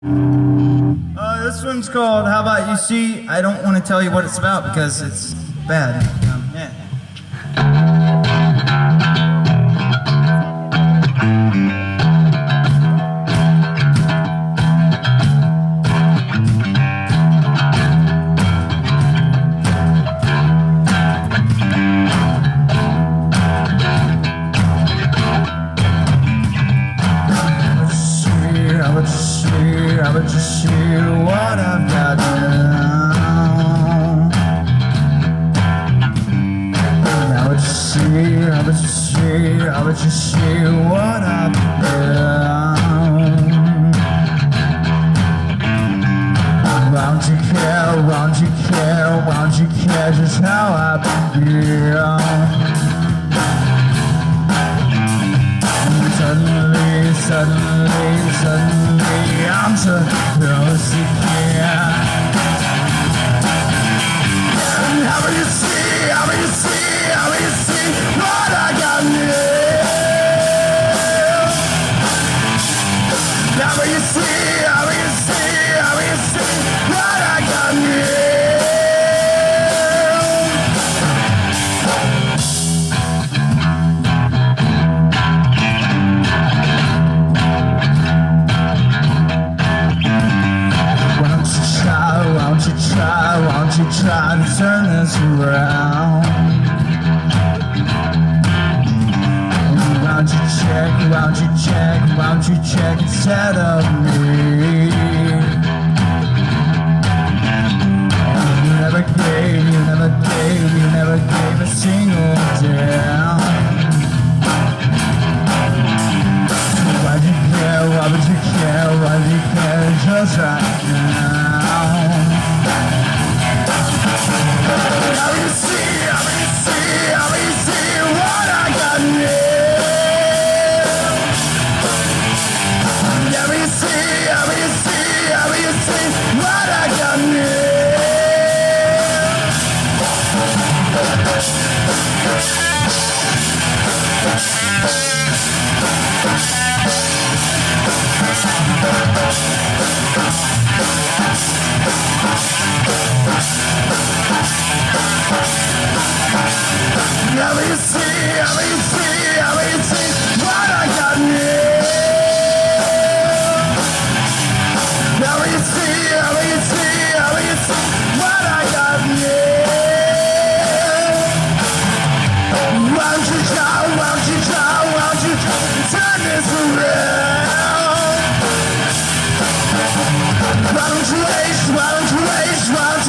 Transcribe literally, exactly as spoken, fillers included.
Uh, this one's called How About You See. I don't want to tell you what it's about because it's bad. Um, yeah. I would see, I would just see what I've got now. I would just see, I would just see, I would just see what I've done. Won't you care, won't you care, won't you care just how I feel? Suddenly, suddenly, suddenly, I'm so close again. How will you see, how will you see, how will you see what I got new? How will you see, how will you see, how will you see what I got new? Won't you try, won't you try to turn this around? Won't you check, won't you check, won't you check instead of me? You never gave, you never gave, you never gave a single damn. Why would you care, why would you care, why would you care just right now? How will you see, how will you see, how will you see what I got new? How will you see, how will you see, how will you see what I got new? How will you see, how will you see, how will you see what I got new? How will you see, how will you see, how will you see what I got new? Won't you try, won't you try, won't you try to turn this around? Why don't you waste, why don't you waste, why don't